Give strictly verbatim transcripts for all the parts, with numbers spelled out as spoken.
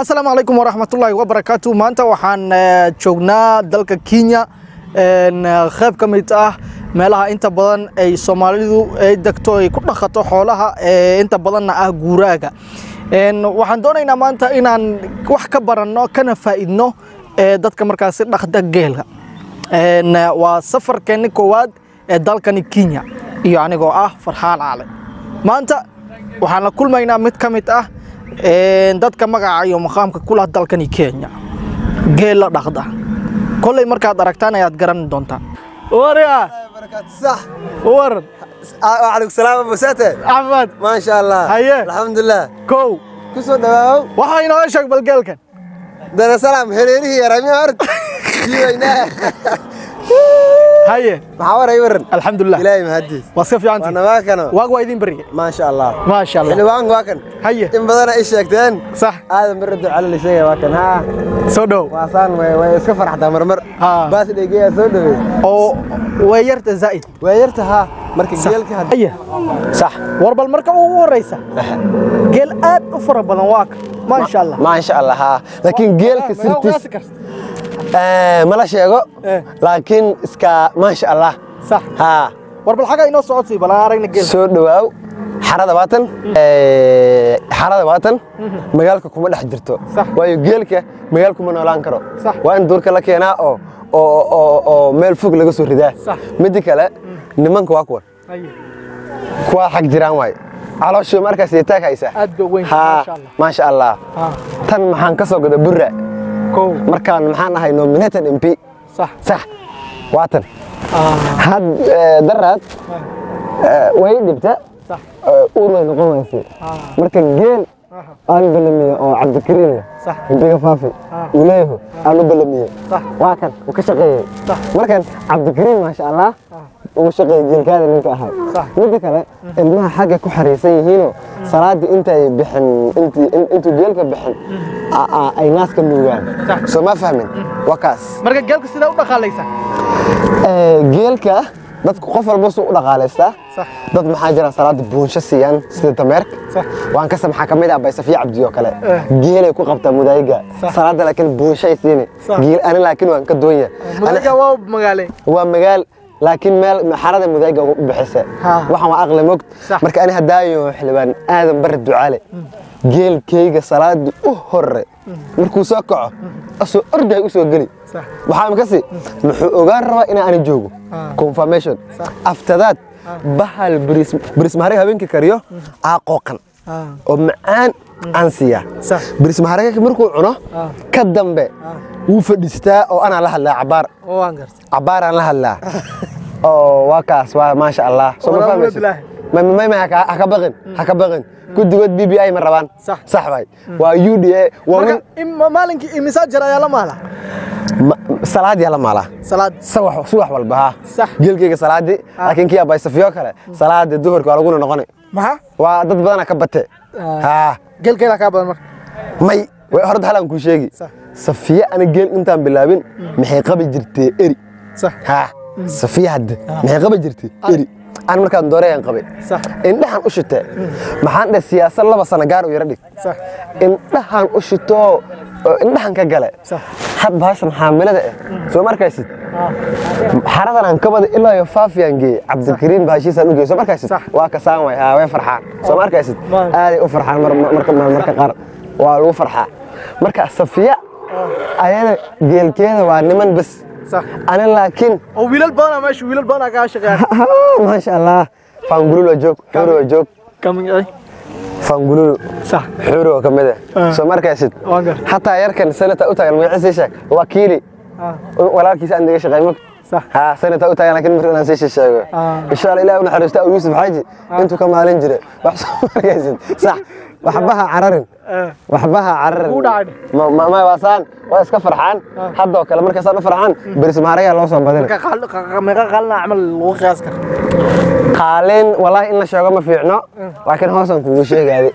السلام عليكم ورحمة الله وبركاته. maanta waxaan joognaa dalka Kenya een qayb ka mid ah meelaha inta badan ay Soomaalidu ay degto ay ku dhaqato xoolaha ee inta badanna ah guuraaga. een waxaan doonaynaa maanta inaan wax ka baranno kana faa'iidno ee dadka markaas dhaqda geelka. een waa safarkeeni koowaad ee dalkani Kenya iyo anigoo ah Farxaan Cali. maanta waxaan la kulmaynaa mid ka mid ah een dadka magaca iyo maqaamka kula dalkani Kenya geel la dhaqda kulay markaad aragtaan ayaad garan doontaan wariya بركات صح war وعليكم السلام ابو ساتر Ahmad ما شاء الله هيا الحمد لله كو كسو دواو waxa inoo sheeg bal geelkan دنا سلام هريري يا رامي ارد جينا haye محاور يورن الحمد لله الهي مهديس wasaf yaanti وانا ما كانوا waag waa idin bariye ما شاء الله ما شاء الله حلوان واكن haye ان بدنا ايش شيكتين صح هذا مرد على اللي شيء واكن ها soo dhow واسان way iska farxada marmar ها baas dhigeeya soo dhaweey oo way yarta zaid weeyartaha marka geelka had haye صح war bal marka ugu horeysa geel aad u fara badan waa ما شاء الله ما شاء الله ها لكن geelka sirtiis ee mala sheego laakiin iska ma sha Allah صح ها war bal xaga inoo socodsi bal aragna geel soo dhawaaw xarada baatan ee xarada baatan magaalka kuma dhex jirto waayo geelka magaalka kuma noolaan karo waa in duurka la keenaa oo oo oo meel fog laga soo ridaa mid kale nimanka waa kuwan kuwa xaq jiraan way caloosho markaas ay taagaysa aad go weyn ma sha Allah tan maxaan ka soo gada burra كو markaan maxaan ahay nominated M P صح صح waatan had darad way dibta صح uur way noqon waysay marka geel aan balamiyo oo Cabdikariin صح biga faafi uleeyo aan balamiyo صح waa kan uu ka shaqeeyay صح markan Cabdikariin ma sha Allah uu shaqeeyay geelkaada ninka ahay صح mid kale ilmaha xagga ku xariisan yihiin salaadi inta ay bixin intii intuu geelka bixin ay naas ka nuugaan soo ma fahmin wakaas marka geelka sida u dhaqaalaysa ee geelka dadku qof walba soo u dhaqaalaysta صح dad maxaa jira salaada buunsha siiyaan sida tameerka صح waan ka samxa kamid ah bay Safiya Cabdi oo kale geelay ku qabta mudayga salaada laakiin buunsha ay siini geel aan laakiin waan ka doonya mudayga waa magaale waa magaal laakiin meel xarada mudayga u bixisa waxaan waa aqli mogt marka ani hadaayo xilbaan aadan bar ducaale geelkayga salaada u hore markuu soo kaco asoo orday u soo gali waxa ma kasi muxuu ogaan rabaa in aan joogo confirmation after that bahal bris bris mahariga habeenkii kariyo aqoqan oo macaan ansiya bris mahariga markuu cuno ka dambe uu fadhistaa oo ana la hadlaa cabaar oo aan gartay cabaar aan la hadlaa oo waa kaas waa ma sha Allah soo ma fahmaysid ما ما ما هك هك بغن هك بغن كنت قلت بي بي اي مربان صح صح باي ويو دي ومن اما مالك مساجر يا لمالا صلاه يا لمالا صلاه صباح صباح والبها صح جيلكيga salaadi laakiin kiya bay safiyo kale salaada duhurka waa lagu noqonay ma waa dad badan ka batay ha geelkeeda ka badan mar may way hor halan ku sheegi safiya ana geel intaan bilaabin maxay qabi jirtay eri صح ha safiya had maxay qabi jirtay eri aan markaan doorayaan qabay صح indhahan u shitay maxaan dhah siyaasad laba sano gaar u yara dhig صح indhahan u shito indhahan ka gale صح had baashan xaamilada ah soo markaysid xaradan aan ka bada ilaa iyo faafiyan geey Cabdikariin baashiisan u geeyo markaysid waa ka saan way haa way farxaan soo markaysid aad u farxaan marka marka qaar waa lagu farxaa marka Safiya ayana geelkeeda waa niman bas صح أنا لكن أو ويلال بانا ماشي ويلال بانا قاعد شغال ما شاء الله فانقولوا جوك حلو جوك كم أي فانقولوا صح حلو كم ده سو مركزت حتى يركن سنة أوتاي المعز شيء وكيلي ولا كيس عندي شيء غيمك صح ها سنة أوتاي لكن مرة نسيش الشيء إن شاء الله إلى أن حرست أو يوسف حاجي أنتوا كم على الجرة بحس مركزت صح وحبها عررن وحبها عررن ما ما ما وصان واسك فرحان حد وكلام مركز أنا فرحان بريس مهرية الله صام بدل ما قالنا عمل وقياس كر قالين والله إن شغله ما في عنا لكن هو صام كل شيء قاعد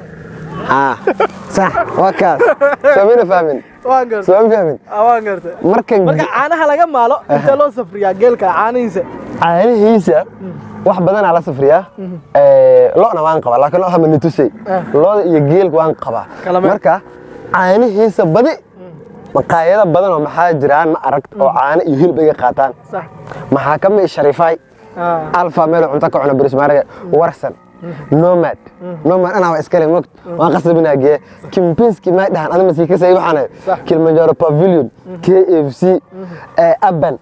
ها صح وكاس سامين فاهمين وانقرت سامين فاهمين وانقرت مركن مركن عانها لقى ماله أنت لو سفريا جيلك عانيسة عانيسة wax badan ala safriya ee loona waan qaba laakiin waxa man tusay loo iyo geelku waan qaba marka caanihiisa badi maqaayada badan oo maxaa jiraan ma aragt oo caano iyo hilib iga qaataan صح maxaa ka mid Sharifay Alfa meel cunto ka cuna Baris Maarage Warsan Nomad Nomad ana waa iskale mogt waan qasbinaa gee Kempinski ma dhahan adama sii ka say waxaan Kilimanjaro Pavilion K F C Apple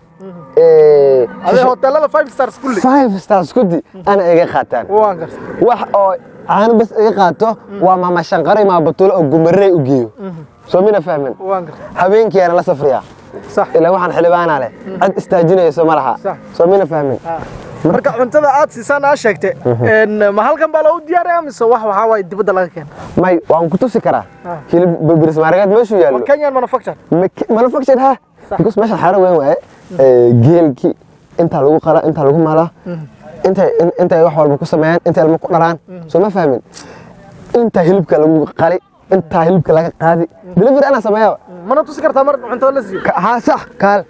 ee هذا hotelada five stars kulli five stars kudi ana iga qaataan waan gartay wax oo caano bas iga qaato waa mama shanqaray ma batulo oo gumarey u geeyo soo mina fahmin waan gartay habeenkii ana la safriyaa صح ila waxaan xilibaana leh cid istaajinayso ma laha soo mina fahmin marka cuntada aad siisaan aa sheegtay in ma halkan baa loo diyaariyaa mise wax waxa way dibadda laga keenay may waan ku tusi karaa hilib Baris Maarage meeshu yaalo Kenyan manufacture manufacture ha because meesha xaro weyn waaye geelki inta lagu qala inta lagu maala inta inta wax walba ku sameeyaan inta ilmo ku dhalaan soo ma fahmin inta hilibka lagu qali inta hilibka laga qaadi delivery ana sameeyo mana tusi kartaa mar cuntada la siiyo ha sax kaal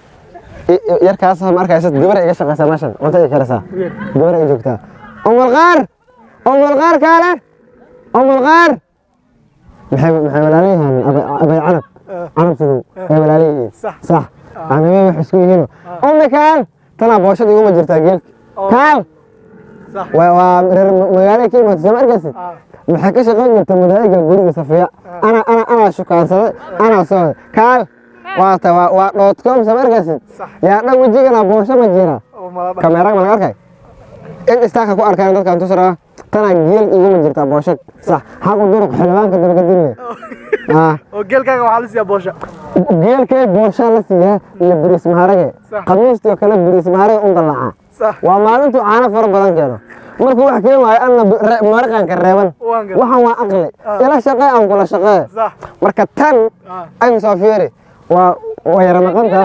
yarkaas markaas gabar iga shaqeysa meeshan cunta ay karaysaa gabar ay joogtaa umul qaar umul qaar kaale umul qaar maxay maxay walaalihiin abay canab canab sidoo ay walaalihiin صح صح أنا ما بحس كوينه أمي كان تنا بوشة يوم جرت أجيل كان صح و و مجالي كلمة زمان قصد محكش غير جرت مدرج الجوري صفية أنا أنا أنا شو كان صار أنا صار كان وات و و نوت كم زمان قصد يا أنا وجهي أنا بوشة مجيرة كاميرا من غيرك إن استاك كو أركان كان تسرع تنا جيل يوم جرت بوشة صح هاكو دورك حلوان كدر قديمة آه وجيلكaaga waxa la siiyaa boosha geelkay boosha la siiyaa iyo Baris Maarage qamiisto kale Baris Maarage u dalaca صح waa maalintu caana far badan keeno markuu wax keen waayo anna marqan ka reeban waxan waa aqli ila shaqay aan kula shaqay صح marka tan ay soo fiiri waa way ramaqanta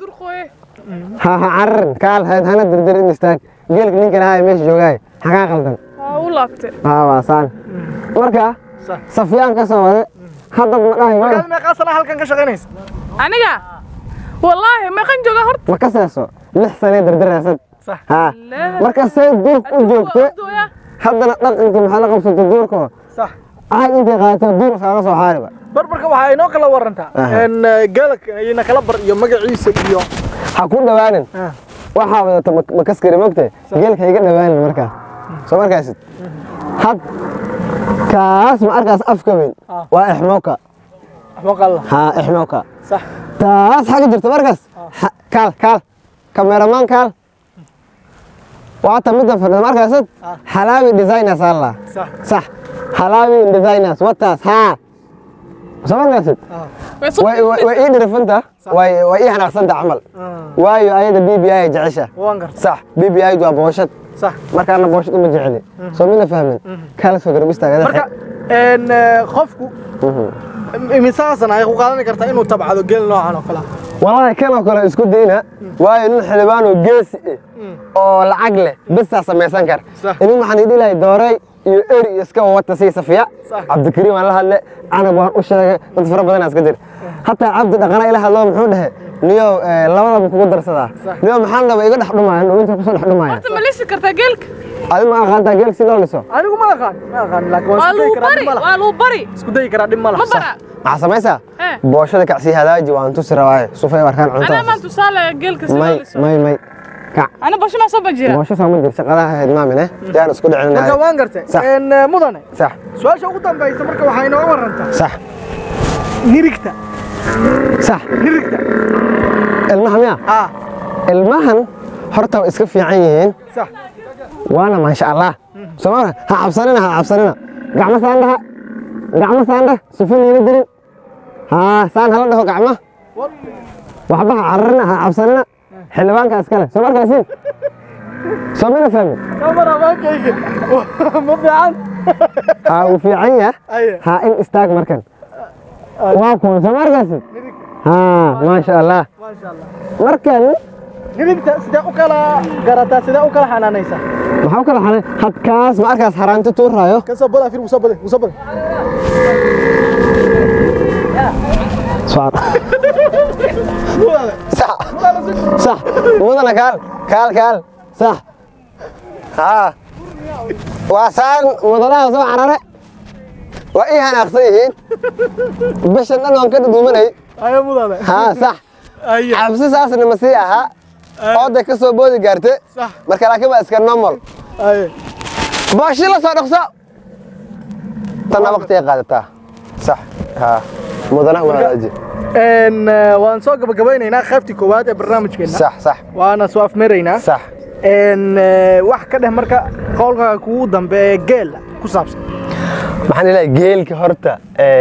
ha ha arrin kaal hayd hana dirdir in istaag geelka ninkan ay meesha joogay xaqa qaldan ha u laabtay ha waa saan marka safiyaan ka soo wada هذا ما ما ما قاصنا halkan ka shaqeynaysa aniga wallahi ma qan jooga horta ma kasayso lix sano dirdiraysan صح ها marka say duur u joogto hadana dhaqanka maxaa la qabsatay duurka صح aad inta qaata duur saara soo xaariba barbarka waxa inoo kala warantaa in geelka ayna kala bar iyo magaciisa iyo ha ku dhawaanin waxa wadata ma kaskari mogtay geelka iga dhawaanin marka soo markaas had kaas ma arkaas afka weyn waa ixmooka ixmooka Allah ha ixmooka صح taas xaga jirta markaas kaal kaal cameraman kaal waa tamida fadhida markaas halaawi designers Allah صح صح halaawi designers wataas ha soo markaas way way ii dirfanta way way ii xanaaqsanta amal waayo ayada B B I jecesha waan gartay صح B B I waa booshad صح marka ana booshad uma jeceli soo mina fahmin kala soo garab istaaga marka in qofku imisaasan ay ku qaadan kartaa inuu tabcado geel noocan oo kala wallahi kan oo kale isku deena waayo nin xilibaan oo geesi oo lacag leh bas samaysan kar inuu maxaan idilay dooray iyo eri iska wata si safiya Cabdikariim aan la hadle ana baan u sheegay dad fara badan iska dir hatta Cabdi dhaqana ila hadlo muxuu dhahay niyo labadaba kugu darsada niyo maxaan laba iga dhaxdhumaayeen oo inta ku soo dhaxdhumaayeen horta ma lisi kartaa geelka adiga ma aqaanta geelka si loo liso anigu ma aqaan ma aqaan laakiin waa luu bari waa luu bari isku day karaa dhib ma laha ma samaysa booshada kacsi hadaaji waan tu sirawaay sufay warkaan cunta ana ma tusaale geelka si loo liso may may ka ana basho ma soo bajira boosho soo ma jir shaqadaha ahayd maamine yaan isku dhicin marka waan gartay in mudane sax su'aasha ugu dambaysa marka waxa inoo warantaa sax nirigta sax nirigta ilmaha miya ah ilmahan horta iska fiican yihiin sax وانا ما شاء الله سمعنا ها عبصرنا ها عبصرنا قعمة سانده قعمة سانده سفين يردرين ها سان هلا ده قعمة وحبها عرنا ها عبصرنا حلوان كاسكلا سمعنا كاسين سمعنا فهم كاميرا ما كيك ما في عن ها وفي عيا ها إن استاج مركن واكون سمعنا كاسين ها ما شاء الله ما شاء الله مركن nirigta sida u kala garata sida u kala xanaanaysa maxaa kala xanaan had kaas ma arkaas haraanta tuuraayo ka soo bada fir soo bada soo bada صعب صح صح مدنا قال قال قال صح ها واسان مدنا سو عرره waa ii hanaaqsan bishan dhan waan ka dhudumanay ayo mudane ها صح ayo cabsi saasna ma sii aha ooday ka soo boodi gaartay صح marka laakiin waa iska normal ayo baashi la soo dhaqso tan waqti ay qaadataa صح ها mudanaha waa aji ان waan soo gabagabaynaynaa qaybtii koowaad ee barnaamijkeena صح صح waana soo afmeeraynaa صح ان wax ka dheh marka qowlka kugu dambeeya geel ku saabsan maxaan ilaahay geelka horta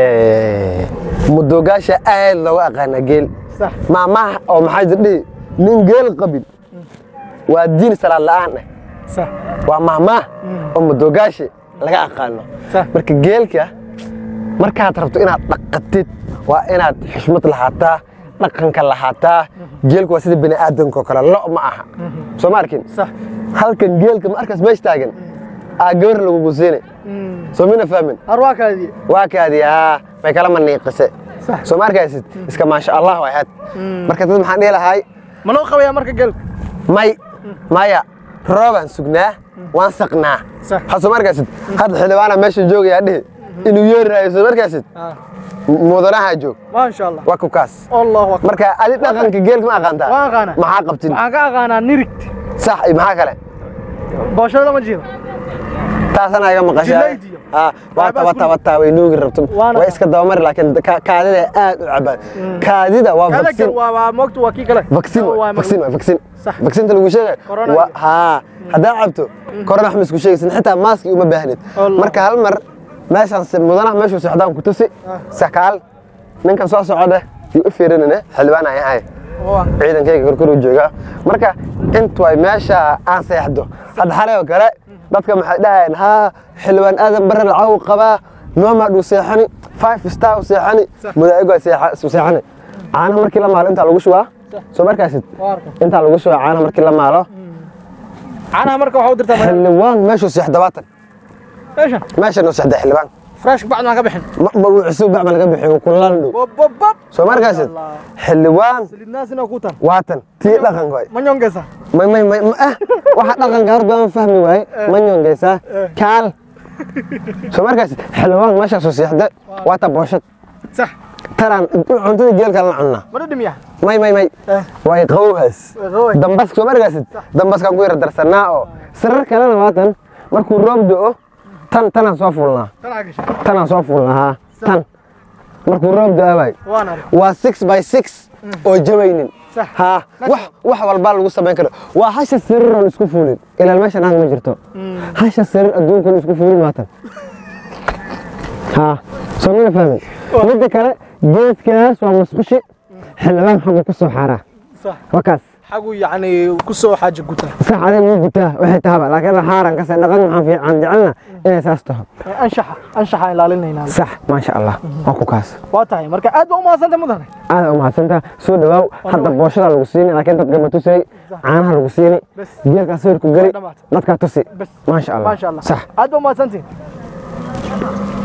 ee mudoogaasha aad looga aqaan geel صح ma ma oo maxay jirdi nin geel qabil waa diin salaad la'aan ah صح waa mahma oo mudoogaasha laga aqaano صح marka geelka markaad rabto inaad dhaqatid waa inaad xushmad lahaataa dhaqanka lahaataa geelku waa sida bini aadamka kale lo ma aha soo ma arkin صح halkan geelka ma arkaas meesh taagan aa gabar lagu guuseene soo mina fahmin arwaakaadii waa kaadi ah may kala maniiqise صح soo ma arkaysid iska ma sha Allah waa had marka dad maxaan dhihi lahay ma loo qabayaa marka geelka may maya rooban sugnaa waan saqnaa صح ha soo ma arkaysid had xilwaana meesha joogaya dhihi inuu yeerayo soo ma arkaysid اه mudanaha joog ما شاء الله waa ku kaas الله اكبر marka adi dhaqanka geelka ma aqaanta waan aqaana maxaa qabtin waxaan ka aqaanaa nirigt sax iyo maxaa kale booshada ma jiro taasana iga maqashay Jilaydiyo. ah waa taba taba taba way nuugi rabto Waana- way iska dawamar laakiin ka- kaadida aad u cabaan kaadida waa هذا vaccine waa waa moogtu waa kii kale vaccine waa vaccine vaccine صح vaccine lagu sheegay Corona. waa ha hadaa cabto corona wax isku sheegaysan xitaa mask uma baahnid Allah. marka hal mar meeshan si mudanaha meeshu socdaan ku tusi sakaal ninkan soo socda iyo u fiirinana xilbaan ay ahay waa ciidankayga korkor jooga marka intu ay meesha aan seexdo had xalay oo kale dadka maxay dhahayn ha xilbaan aadan barar caw qaba nooma dhu seexani five star u seexani mudaago seexani caana markii la maalo inta lagu shubaa soo markaasid inta lagu shubaa caana markii la maalo caanaha marka waxa u dirtaa xilbaan meeshu seexda baatan ايش meesha noo seexda xilbaan فريش بعد ما قبحن ma uu cusub bacma laga bixiyo kulan dhow بوب بوب بوب soo markaasid xilbaan الناس هنا كوتان waatan tii dhaqan way ما ينقصها may may may ah waxa dhaqanka hor baan fahmi waay ma nyongeysa kaal soo markaas xilwaan meesha soo seexda waata booshad صح taran cuntada geelka la cunna ما ندم يا may may may way qowhaas قوي dambas soo markaas dambas ka ku yar darsanaa oo sirar kalena waatan markuu roob doo tan tan soo fuulnaa طلع قش tan soo fuulnaa tan markuu roob doo bay وانا waa six by six oo jabaynin صح ها wax wax walba lagu sameyn karo waa hasha sariir oo isku fuulin ilaa meesha aan ma jirto hasha sariir adduunka isku fuulin maatan ها soo ma fahmin mid kale geedkaas waa musqushi xilbaan xagu ku soo xara صح wakaas حقو يعني كسو حاجه قوتها sax adeeg ma gutaa waxay tahay laakiin xaaran ka soo dhaqan waxaan fiican jecelna inay saas tahay انشحه انشحه ilaalinayna sax ma sha Allah waa ku kaas waa tahay marka aad baa u maasanta mudane aad u mahadsanta soo dhawaaw hadda booshada lagu siinay laakiin dadka ma tusay caanaha lagu siinay geelka sawirku gali dadka tusi بس ما شاء الله ما شاء الله صح aad baa u maasantiin